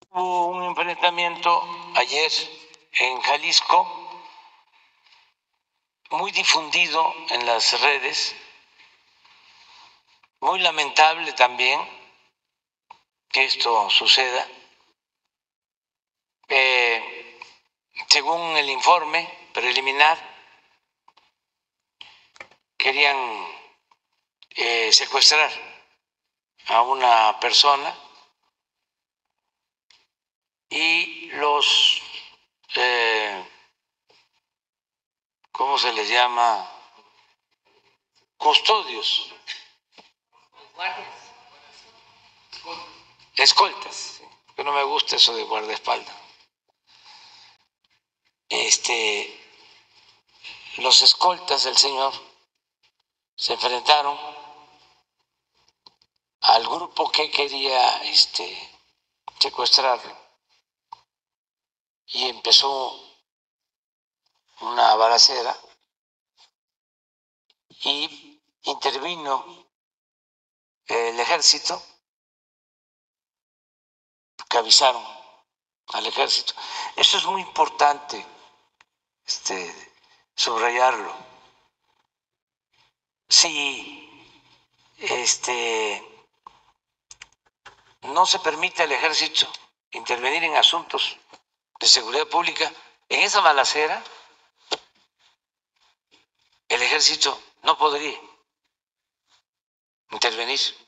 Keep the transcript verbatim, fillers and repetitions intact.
Hubo un enfrentamiento ayer en Jalisco, muy difundido en las redes, muy lamentable también que esto suceda. Eh, según el informe preliminar, querían eh, secuestrar a una persona y los, eh, ¿cómo se les llama? Custodios. Escoltas. Que no me gusta eso de guardaespaldas. Este, los escoltas del señor se enfrentaron al grupo que quería este, secuestrarlo y empezó una balacera y intervino el ejército, que avisaron al ejército. Eso es muy importante este, subrayarlo. Si este, no se permite al ejército intervenir en asuntos de seguridad pública, en esa balacera el ejército no podría intervenir.